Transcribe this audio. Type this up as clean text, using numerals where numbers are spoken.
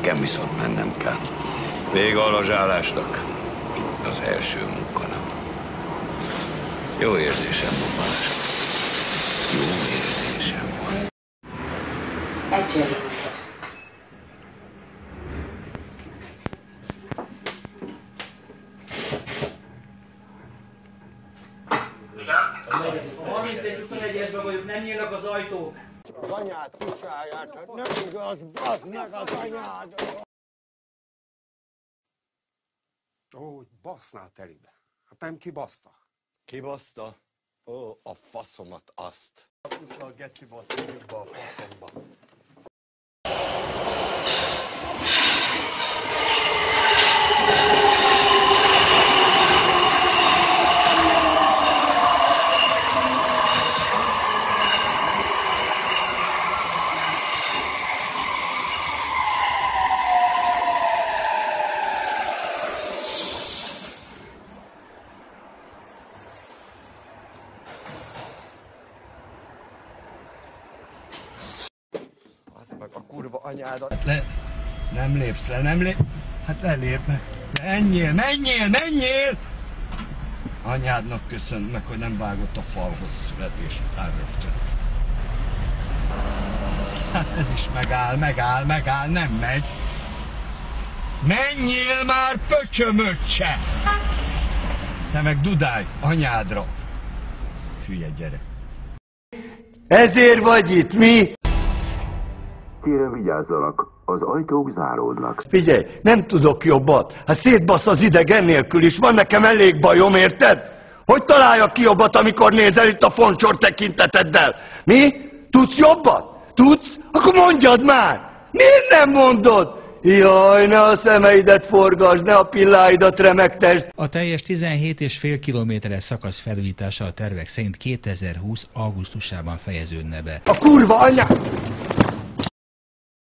Nekem viszont mennem kell. Vége a lazsálásnak. Itt az első munkanap. Jó érzésem van, Balázs. Jó érzésem van. A 31-21-esben vagyok, nem nyílnak az ajtók. Az anyád picsáját, nem igaz, bazd meg az anyád! Ó, basznál telibe. Hát nem kibaszta. Kibaszta? Ó, a faszomat azt. A geci baszt, be a faszomba. Meg a kurva anyádat. Nem lépsz le, nem lép. Hát lelép. Menjél! Anyádnak köszönt meg, hogy nem vágott a falhoz születés után rögtön. Hát ez is megáll, nem megy. Menjél már, pöcsömöccse! Te meg dudálj, anyádra. Hülye gyerek. Ezért vagy itt, mi? Kérem, vigyázzanak, az ajtók záródnak. Figyelj, nem tudok jobbat. Hát szétbasz az ideg nélkül is. Van nekem elég bajom, érted? Hogy találjak ki jobbat, amikor nézel itt a foncsor tekinteteddel? Mi? Tudsz jobbat? Tudsz? Akkor mondjad már! Miért nem mondod? Jaj, ne a szemeidet forgasd, ne a pilláidat remegtesd. A teljes 17,5 kilométeres szakasz felújítása a tervek szerint 2020. augusztusában fejeződne be. A kurva anyád!